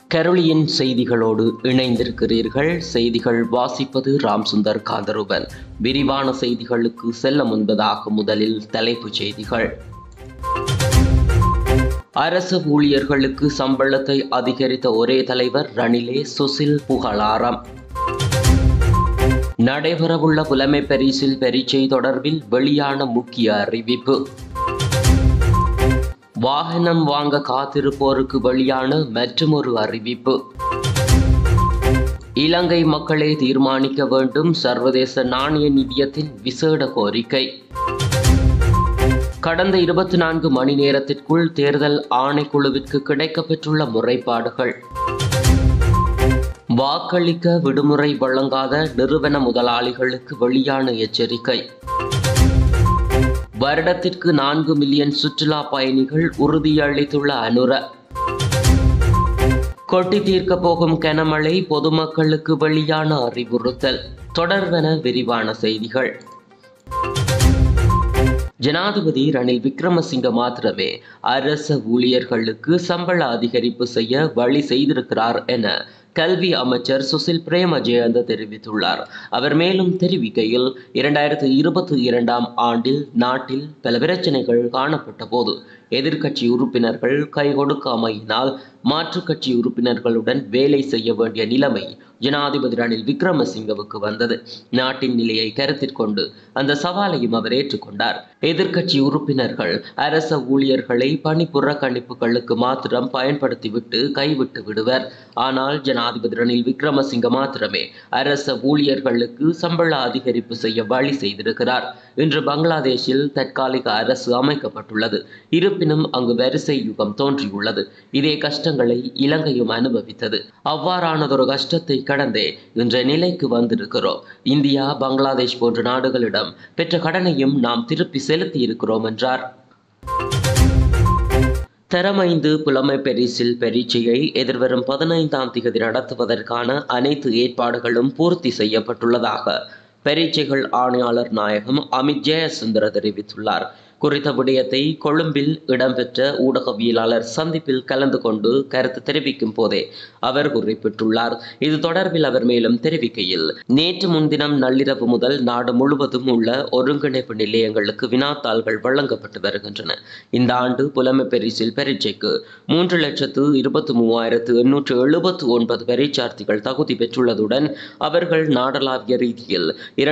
கரோலியின் செய்திகளோடு இணைந்திருக்கிறீர்கள். செய்திகள் வாசிப்பது ராம்சுந்தர் காந்தருபன். விரிவான செய்திகளுக்கு செல்ல முன்பதாக முதலில் தலைப்புச் செய்திகள். அரசு ஊழியர்களுக்கு சம்பளத்தை அதிகரித்த ஒரே தலைவர் ரணிலே சுசில் புகழாரம். நடைபெறவுள்ள புலமை பரிசில் பரீட்சை தொடர்பில் வெளியான முக்கிய அறிவிப்பு. வாகனம் வாங்க காத்திருப்போருக்கு வெளியான மற்றுமொரு அறிவிப்பு. இலங்கை மக்களே தீர்மானிக்க வேண்டும், சர்வதேச நாணய நிதியத்தின் விசேட கோரிக்கை. கடந்த 24 மணி நேரத்திற்குள் தேர்தல் ஆணைக்குழுவிற்கு கிடைக்கப்பெற்றுள்ள முறைப்பாடுகள். வாக்களிக்க விடுமுறை வழங்காத நிறுவன முதலாளிகளுக்கு வெளியான எச்சரிக்கை. வருடத்திற்கு 4 மில்லியன் சுற்றுலா பயணிகள் உறுதியளித்துள்ள அனுர. கொட்டி தீர்க்க போகும் கனமழை, பொதுமக்களுக்கு வெளியான அறிவுறுத்தல். தொடர்வன விரிவான செய்திகள். ஜனாதிபதி ரணில் விக்ரமசிங்க மாத்திரமே அரச ஊழியர்களுக்கு சம்பள அதிகரிப்பு செய்ய வழி செய்திருக்கிறார் என கல்வி அமைச்சர் சுசில் பிரேமஜயந்த தெரிவித்துள்ளார். அவர் மேலும் தெரிவிக்கையில், 2022ஆம் ஆண்டில் நாட்டில் பல பிரச்சனைகள் காணப்பட்ட போது எதிர்க்கட்சி உறுப்பினர்கள் கை கொடுக்காமையினால் மாற்றுக் கட்சி உறுப்பினர்களுடன் வேலை செய்ய வேண்டிய நிலைமை ஜனாதிபதி ரணில் விக்ரமசிங்கவுக்கு வந்தது. நாட்டின் நிலையை கருத்தில் கொண்டு அந்த சவாலையும் அவர் ஏற்றுக்கொண்டார். எதிர்க்கட்சி உறுப்பினர்கள் அரச ஊழியர்களை பணி புறக்கணிப்புகளுக்கு மாத்திரம் பயன்படுத்திவிட்டு கைவிட்டு விடுவர். ஆனால் ஜனாதிபதி ரணில் விக்ரமசிங்க மாத்திரமே அரச ஊழியர்களுக்கு சம்பள அதிகரிப்பு செய்ய வழி செய்திருக்கிறார். இன்று பங்களாதேஷில் தற்காலிக அரசு அமைக்கப்பட்டுள்ளது. இருப்பினும் அங்கு வரிசை யுகம் தோன்றியுள்ளது. இதே கஷ்டங்களை இலங்கையும் அனுபவித்தது. அவ்வாறானதொரு கஷ்டத்தை கடந்தே இன்றைய நிலைக்கு வந்திருக்கிறோம். இந்தியா, பங்களாதேஷ் போன்ற நாடுகளிடம் பெற்ற கடனையும் நாம் திருப்பி செலுத்தி இருக்கிறோம் என்றார். தரம் 5 புலமை பரிசில் பரீட்சையை எதிர்வரும் 15ஆம் தேதி நடத்துவதற்கான அனைத்து ஏற்பாடுகளும் பூர்த்தி செய்யப்பட்டுள்ளதாக பரீட்சைகள் ஆணையாளர் நாயகம் அமித் ஜெயசுந்தர தெரிவித்துள்ளார். குறித்த விடயத்தை கொழும்பில் இடம்பெற்ற ஊடகவியலாளர் சந்திப்பில் கலந்து கொண்டு கருத்து தெரிவிக்கும் போதே அவர் குறிப்பிட்டுள்ளார். இது தொடர்பில் அவர் மேலும் தெரிவிக்கையில், நேற்று முன்தினம் நள்ளிரவு முதல் நாடு முழுவதும் உள்ள ஒருங்கிணைப்பு நிலையங்களுக்கு வினாத்தாள்கள் வழங்கப்பட்டு வருகின்றன. இந்த ஆண்டு புலமை பரிசில் பரீட்சைக்கு 3,23,879 பரீட்சார்த்திகள் தகுதி பெற்றுள்ளதுடன் அவர்கள் நாடளாவிய ரீதியில்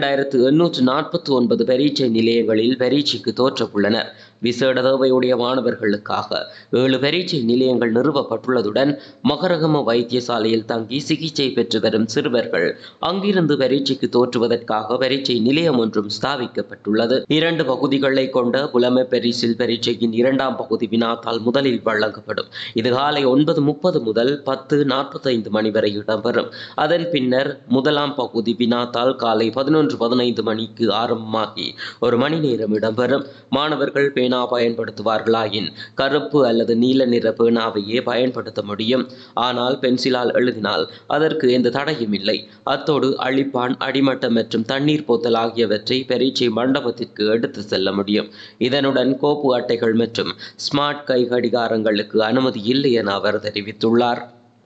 2,849 பரீட்சை நிலையங்களில் பரீட்சைக்கு தோற்ற உள்ளனர். விசேட தேவையுடைய மாணவர்களுக்காக 7 பரீட்சை நிலையங்கள் நிறுவப்பட்டுள்ளதுடன் மகரகம வைத்தியசாலையில் தங்கி சிகிச்சை பெற்று வரும் சிறுவர்கள் அங்கிருந்து பரீட்சைக்கு தோற்றுவதற்காக பரீட்சை நிலையம் ஒன்றும் ஸ்தாபிக்கப்பட்டுள்ளது. 2 பகுதிகளை கொண்ட புலமை பரிசில் பரீட்சையின் 2ஆம் பகுதி வினாத்தாள் முதலில் வழங்கப்படும். இது காலை 9:30 முதல் 10:45 மணி வரை இடம்பெறும். அதன் பின்னர் 1ஆம் பகுதி வினாத்தாள் காலை 11:15 மணிக்கு ஆரம்பமாகி 1 மணி நேரம் இடம்பெறும். மாணவர்கள் பேனா பயன்படுத்துவார்களாயின் கருப்பு அல்லது நீல நிற பேனாவையே பயன்படுத்த முடியும். ஆனால் பென்சிலால் எழுதினால் அதற்கு எந்த தடையும் இல்லை. அத்தோடு அழிப்பான், அடிமட்டம் மற்றும் தண்ணீர் போத்தல் ஆகியவற்றை பரீட்சை மண்டபத்திற்கு எடுத்து செல்ல முடியும். இதனுடன் கோப்பு அட்டைகள் மற்றும் ஸ்மார்ட் கை கடிகாரங்களுக்கு அனுமதி இல்லை என அவர் தெரிவித்துள்ளார்.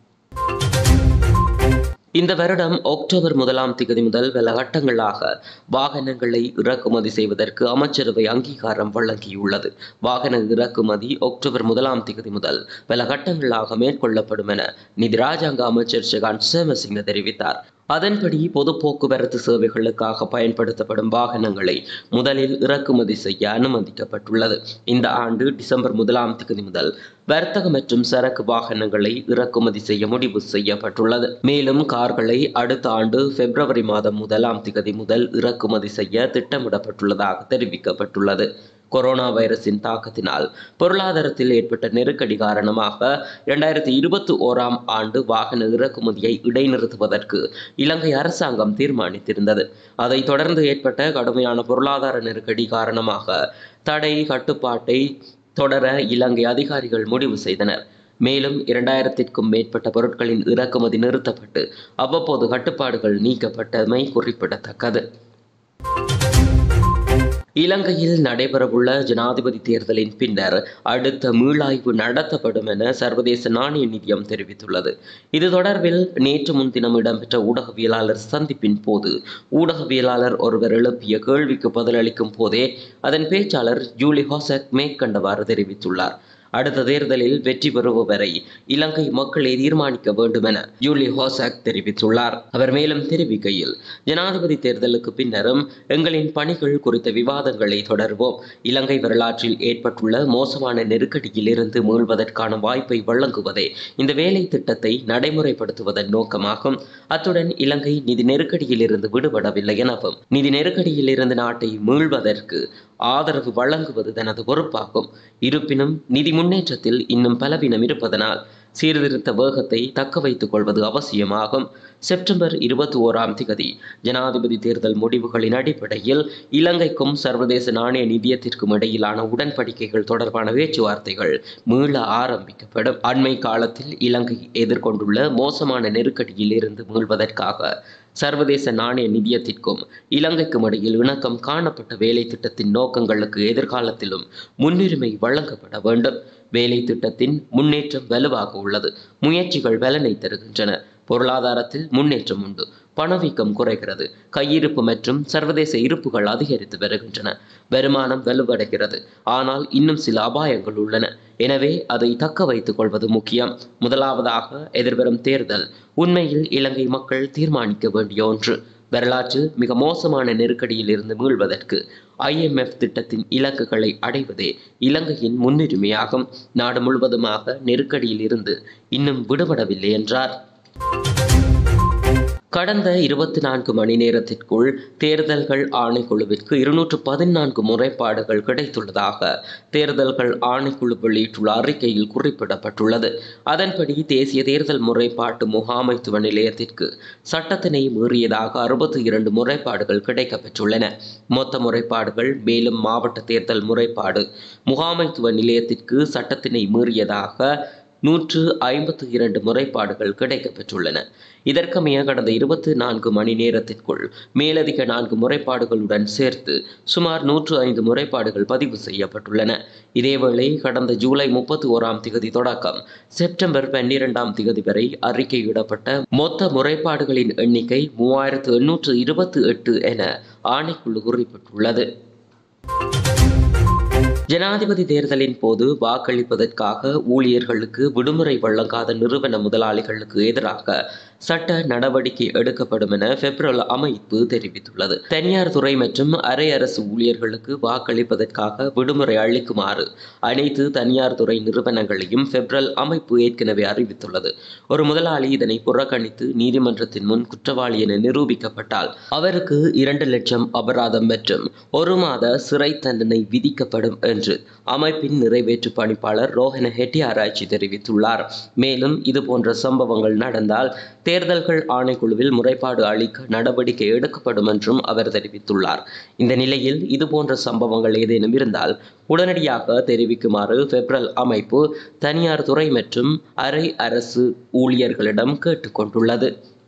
இந்த வருடம் அக்டோபர் 1ஆம் தேதி முதல் பல கட்டங்களாக வாகனங்களை இறக்குமதி செய்வதற்கு அமைச்சரவை அங்கீகாரம் வழங்கியுள்ளது. வாகன இறக்குமதி அக்டோபர் 1ஆம் தேதி முதல் பல கட்டங்களாக மேற்கொள்ளப்படும் என நிதி ராஜாங்க அமைச்சர் ஜெகான் சேமசிங்க தெரிவித்தார். அதன்படி பொது போக்குவரத்து சேவைகளுக்காக பயன்படுத்தப்படும் வாகனங்களை முதலில் இறக்குமதி செய்ய அனுமதிக்கப்பட்டுள்ளது. இந்த ஆண்டு டிசம்பர் 1ஆம் தேதி முதல் வர்த்தக மற்றும் சரக்கு வாகனங்களை இறக்குமதி செய்ய முடிவு செய்யப்பட்டுள்ளது. மேலும் கார்களை அடுத்த ஆண்டு பிப்ரவரி மாதம் 1ஆம் தேதி முதல் இறக்குமதி செய்ய திட்டமிடப்பட்டுள்ளதாக தெரிவிக்கப்பட்டுள்ளது. கொரோனா வைரஸின் தாக்கத்தினால் பொருளாதாரத்தில் ஏற்பட்ட நெருக்கடி காரணமாக 2021ஆம் ஆண்டு வாகன இறக்குமதியை இடைநிறுத்துவதற்கு இலங்கை அரசாங்கம் தீர்மானித்திருந்தது. அதைத் தொடர்ந்து ஏற்பட்ட கடுமையான பொருளாதார நெருக்கடி காரணமாக தடை கட்டுப்பாட்டை தொடர இலங்கை அதிகாரிகள் முடிவு செய்தனர். மேலும் 2000க்கும் மேற்பட்ட பொருட்களின் இறக்குமதி நிறுத்தப்பட்டு அவ்வப்போது கட்டுப்பாடுகள் நீக்கப்பட்டமை குறிப்பிடத்தக்கது. இலங்கையில் நடைபெறவுள்ள ஜனாதிபதி தேர்தலின் பின்னர் அடுத்த மீளாய்வு நடத்தப்படும் என சர்வதேச நாணய நிதியம் தெரிவித்துள்ளது. இது தொடர்பில் நேற்று முன்தினம் இடம்பெற்ற ஊடகவியலாளர் சந்திப்பின் போது ஊடகவியலாளர் ஒருவர் எழுப்பிய கேள்விக்கு பதிலளிக்கும் போதே அதன் பேச்சாளர் ஜூலி ஹோசக் மேற்கண்டவாறு தெரிவித்துள்ளார். அடுத்த தேர்தலில் வெற்றி பெறுபவரை இலங்கை மக்களே தீர்மானிக்க வேண்டும் என ஜூலி ஹோசக் தெரிவித்துள்ளார். அவர் மேலும் தெரிவிக்கையில், ஜனாதிபதி தேர்தலுக்கு பின்னரும் எங்களின் பணிகள் குறித்த விவாதங்களை தொடர்வோம். இலங்கை வரலாற்றில் ஏற்பட்டுள்ள மோசமான நெருக்கடியில் இருந்து மீள்வதற்கான வாய்ப்பை வழங்குவதே இந்த வேலை திட்டத்தை நடைமுறைப்படுத்துவதன் நோக்கமாகும். அத்துடன் இலங்கை நிதி நெருக்கடியில் இருந்து விடுபடவில்லை எனவும் நிதி நெருக்கடியில் இருந்து நாட்டை மீள்வதற்கு ஆதரவு வழங்குவது தனது பொறுப்பாகும். இருப்பினும் நிதி முன்னேற்றத்தில் இன்னும் பலவீனம் இருப்பதனால் சீர்திருத்த வேகத்தை தக்க வைத்துக் கொள்வது அவசியமாகும். செப்டம்பர் 21 ஜனாதிபதி தேர்தல் முடிவுகளின் அடிப்படையில் இலங்கைக்கும் சர்வதேச நாணய நிதியத்திற்கும் இடையிலான உடன்படிக்கைகள் தொடர்பான பேச்சுவார்த்தைகள் மீள ஆரம்பிக்கப்படும். அண்மை காலத்தில் இலங்கை எதிர்கொண்டுள்ள மோசமான நெருக்கடியில் இருந்து மீள்வதற்காக சர்வதேச நாணய நிதியத்திற்கும் இலங்கைக்கும் இடையில் இணக்கம் காணப்பட்ட வேலை திட்டத்தின் நோக்கங்களுக்கு எதிர்காலத்திலும் முன்னுரிமை வழங்கப்பட வேண்டும். வேலை திட்டத்தின் முன்னேற்றம் வலுவாக உள்ளது. முயற்சிகள் பலனை தருகின்றன. பொருளாதாரத்தில் முன்னேற்றம் உண்டு. பணவீக்கம் குறைகிறது. கையிருப்பு மற்றும் சர்வதேச இருப்புகள் அதிகரித்து வருகின்றன. வருமானம் வலுவடைகிறது. ஆனால் இன்னும் சில அபாயங்கள் உள்ளன. எனவே அதை தக்க வைத்துக் கொள்வது முக்கியம். முதலாவதாக, எதிர்வரும் தேர்தல் உண்மையில் இலங்கை மக்கள் தீர்மானிக்க வேண்டிய ஒன்று. வரலாற்றில் மிக மோசமான நெருக்கடியில் இருந்து மீள்வதற்கு IMF திட்டத்தின் இலக்குகளை அடைவதே இலங்கையின் முன்னுரிமையாகும். நாடு முழுவதுமாக நெருக்கடியில் இருந்து இன்னும் விடுபடவில்லை என்றார். கடந்த 24 மணி நேரத்திற்குள் தேர்தல்கள் ஆணைக்குழுவிற்கு 214 முறைப்பாடுகள் கிடைத்துள்ளதாக தேர்தல்கள் ஆணைக்குழு வெளியிட்டுள்ள அறிக்கையில் குறிப்பிடப்பட்டுள்ளது. அதன்படி தேசிய தேர்தல் முறைப்பாட்டு முகாமைத்துவ நிலையத்திற்கு சட்டத்தினை மீறியதாக 62 முறைப்பாடுகள் கிடைக்கப்பெற்றுள்ளன. மொத்த முறைப்பாடுகள் மேலும் மாவட்ட தேர்தல் முறைப்பாடு முகாமைத்துவ நிலையத்திற்கு சட்டத்தினை மீறியதாக 152 முறைப்பாடுகள் கிடைக்கப்பெற்றுள்ளன. இதற்கமைய கடந்த 24 மணி நேரத்திற்குள் மேலதிக 4 முறைப்பாடுகளுடன் சேர்த்து சுமார் 105 முறைப்பாடுகள் பதிவு செய்யப்பட்டுள்ளன. இதேவேளை கடந்த ஜூலை 31 தொடக்கம் செப்டம்பர் 12 வரை அறிக்கையிடப்பட்ட மொத்த முறைப்பாடுகளின் எண்ணிக்கை 3828 என ஆணைக்குழு குறிப்பிட்டுள்ளது. ஜனாதிபதி தேர்தலின் போது வாக்களிப்பதற்காக ஊழியர்களுக்கு விடுமுறை வழங்காத நிறுவன முதலாளிகளுக்கு எதிராக சட்ட நடவடிக்கை எடுக்கப்படும் என பெப்ரல் அமைப்பு தெரிவித்துள்ளது. தனியார் துறை மற்றும் அரை அரசு ஊழியர்களுக்கு வாக்களிப்பதற்காக விடுமுறை அளிக்குமாறு அனைத்து தனியார் துறை நிறுவனங்களையும் பெப்ரல் அமைப்பு ஏற்கனவே அறிவித்துள்ளது. ஒரு முதலாளி இதனை புறக்கணித்து நீதிமன்றத்தின் முன் குற்றவாளி என நிரூபிக்கப்பட்டால் அவருக்கு 2 லட்சம் அபராதம் மற்றும் 1 மாத சிறை தண்டனை விதிக்கப்படும் என்று அமைப்பின் நிறைவேற்று பணிப்பாளர் ரோஹன ஹெட்டியாராய்ச்சி தெரிவித்துள்ளார். மேலும் இதுபோன்ற சம்பவங்கள் நடந்தால் தேர்தல்கள் ஆணைக்குழுவில் முறைப்பாடு அளிக்க நடவடிக்கை எடுக்கப்படும் என்றும் அவர் தெரிவித்துள்ளார். இந்த நிலையில் இதுபோன்ற சம்பவங்கள் ஏதேனும் இருந்தால் உடனடியாக தெரிவிக்குமாறு பெப்ரல் அமைப்பு தனியார் துறை மற்றும் அரை அரசு ஊழியர்களிடம் கேட்டுக்கொண்டுள்ளது.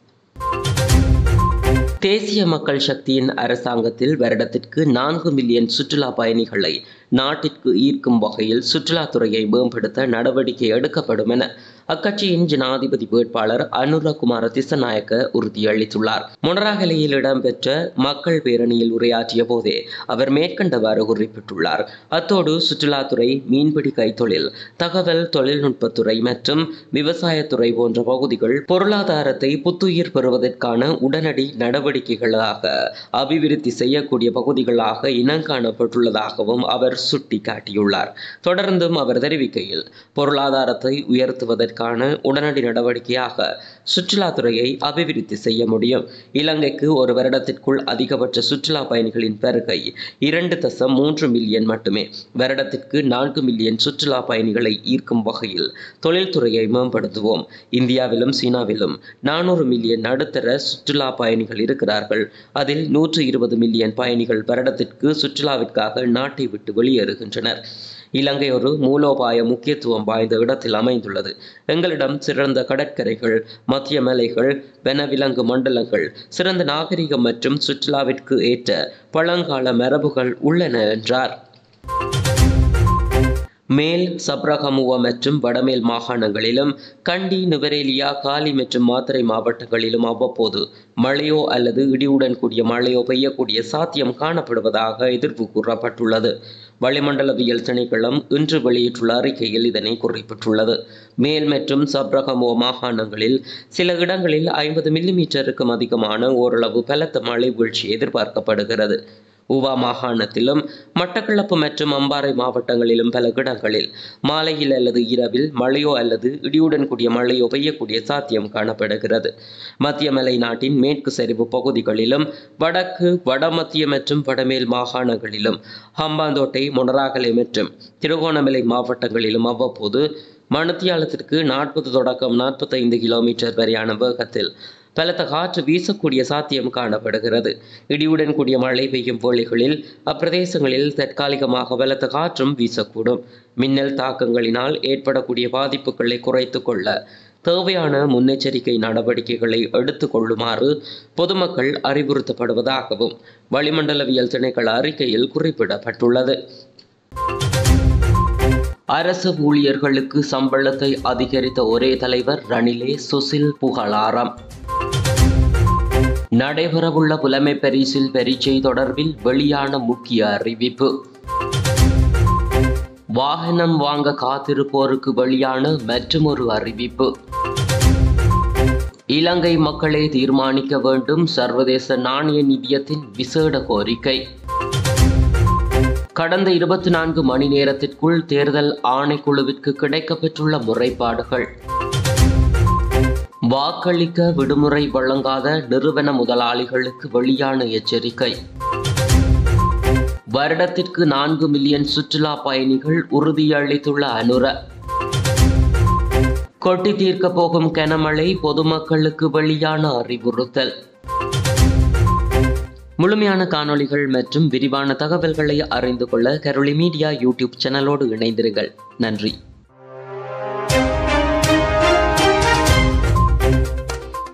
தேசிய மக்கள் சக்தியின் அரசாங்கத்தில் வருடத்திற்கு 4 மில்லியன் சுற்றுலா பயணிகளை நாட்டிற்கு ஈர்க்கும் வகையில் சுற்றுலாத்துறையை மேம்படுத்த நடவடிக்கை எடுக்கப்படும் என அக்கட்சியின் ஜனாதிபதி வேட்பாளர் அனுரகுமார திசநாயக்க உறுதியளித்துள்ளார். மொனராகலையில் இடம்பெற்ற மக்கள் பேரணியில் உரையாற்றிய போதே அவர் மேற்கண்டவாறு குறிப்பிட்டுள்ளார். அத்தோடு சுற்றுலாத்துறை, மீன்பிடி கைத்தொழில், தகவல் தொழில்நுட்பத்துறை மற்றும் விவசாயத்துறை போன்ற பகுதிகள் பொருளாதாரத்தை புத்துயிர் பெறுவதற்கான உடனடி நடவடிக்கைகளாக அபிவிருத்தி செய்யக்கூடிய பகுதிகளாக இனங்காணப்பட்டுள்ளதாகவும் அவர் சுட்டிக்காட்டியுள்ளார். தொடர்ந்தும் அவர் தெரிவிக்கையில், பொருளாதாரத்தை உயர்த்துவதற்கான உடனடி நடவடிக்கையாக சுற்றுலாத்துறையை அபிவிருத்தி செய்ய முடியும். இலங்கைக்கு ஒரு வருடத்திற்குள் அதிகபட்ச சுற்றுலா பயணிகளின் வருகை 2.3 மில்லியன் மட்டுமே. வருடத்திற்கு 4 மில்லியன் சுற்றுலா பயணிகளை ஈர்க்கும் வகையில் தொழில்துறையை மேம்படுத்துவோம். இந்தியாவிலும் சீனாவிலும் 400 மில்லியன் நடுத்தர சுற்றுலா பயணிகள் இருக்கிறார்கள். அதில் 120 மில்லியன் பயணிகள் வருடத்திற்கு சுற்றுலாவிற்காக நாட்டை விட்டு வெளியேறுகின்றனர். இலங்கை ஒரு மூலோபாய முக்கியத்துவம் வாய்ந்த இடத்தில் அமைந்துள்ளது. எங்களிடம் சிறந்த கடற்கரைகள், மத்திய மலைகள், வனவிலங்கு மண்டலங்கள், சிறந்த நாகரிகம் மற்றும் சுற்றுலாவிற்கு ஏற்ற பழங்கால மரபுகள் உள்ளன என்றார். மேல் சப்ரகமுவ மற்றும் வடமேல் மாகாணங்களிலும் கண்டி, நுவரெலியா, காலி மற்றும் மாத்தறை மாவட்டங்களிலும் அவ்வப்போது மழையோ அல்லது இடியுடன் கூடிய மழையோ பெய்யக்கூடிய சாத்தியம் காணப்படுவதாக எதிர்ப்பு கூறப்பட்டுள்ளது. வளிமண்டலவியல் திணைக்களம் இன்று வெளியிட்டுள்ள அறிக்கையில் இதனை குறிப்பிட்டுள்ளது. மேல் மற்றும் சப்ரகமுவ மாகாணங்களில் சில இடங்களில் 50 மில்லிமீட்டருக்கும் அதிகமான ஓரளவு பலத்த மழை வீழ்ச்சி எதிர்பார்க்கப்படுகிறது. ஊவா மாகாணத்திலும் மட்டக்களப்பு மற்றும் அம்பாறை மாவட்டங்களிலும் பல இடங்களில் மாலையில் அல்லது இரவில் மழையோ அல்லது இடியுடன் கூடிய மழையோ பெய்யக்கூடிய சாத்தியம் காணப்படுகிறது. மத்திய மலை நாட்டின் மேற்கு சரிவு பகுதிகளிலும் வடக்கு, வடமத்திய மற்றும் வடமேல் மாகாணங்களிலும் ஹம்பாந்தோட்டை, மொனராகலை மற்றும் திருகோணமலை மாவட்டங்களிலும் அவ்வப்போது மணித்தியாலத்திற்கு 40 தொடக்கம் 45 கிலோமீட்டர் வரையான வேகத்தில் பலத்த காற்று வீசக்கூடிய சாத்தியம் காணப்படுகிறது. இடியுடன் கூடிய மழை பெய்யும் வேளைகளில் அப்பிரதேசங்களில் தற்காலிகமாக பலத்த காற்றும் வீசக்கூடும். மின்னல் தாக்கங்களினால் ஏற்படக்கூடிய பாதிப்புகளை குறைத்துக் கொள்ள தேவையான முன்னெச்சரிக்கை நடவடிக்கைகளை எடுத்துக் கொள்ளுமாறு பொதுமக்கள் அறிவுறுத்தப்படுவதாகவும் வளிமண்டலவியல் திணைக்கள அறிக்கையில் குறிப்பிடப்பட்டுள்ளது. அரசு ஊழியர்களுக்கு சம்பளத்தை அதிகரித்த ஒரே தலைவர் ரணிலே சுசில் புகழாரம். நடைபெறவுள்ள புலமை பரிசில் பரீட்சை தொடர்பில் வெளியான முக்கிய அறிவிப்பு. வாகனம் வாங்க காத்திருப்போருக்கு வெளியான மற்றுமொரு அறிவிப்பு. இலங்கை மக்களே தீர்மானிக்க வேண்டும், சர்வதேச நாணய நிதியத்தின் விசேட கோரிக்கை. கடந்த 24 மணி நேரத்திற்குள் தேர்தல் ஆணைக்குழுவிற்கு கிடைக்கப்பெற்றுள்ள முறைப்பாடுகள். வாக்களிக்க விடுமுறை வழங்காத நிறுவன முதலாளிகளுக்கு வெளியான எச்சரிக்கை. வருடத்திற்கு 4 மில்லியன் சுற்றுலா பயணிகள் உறுதியளித்துள்ள அனுர. கொட்டி தீர்க்க போகும் கனமழை, பொதுமக்களுக்கு வெளியான அறிவுறுத்தல். முழுமையான காணொளிகள் மற்றும் விரிவான தகவல்களை அறிந்து கொள்ள கரோலி மீடியா யூடியூப் சேனலோடு இணைந்திருங்கள். நன்றி.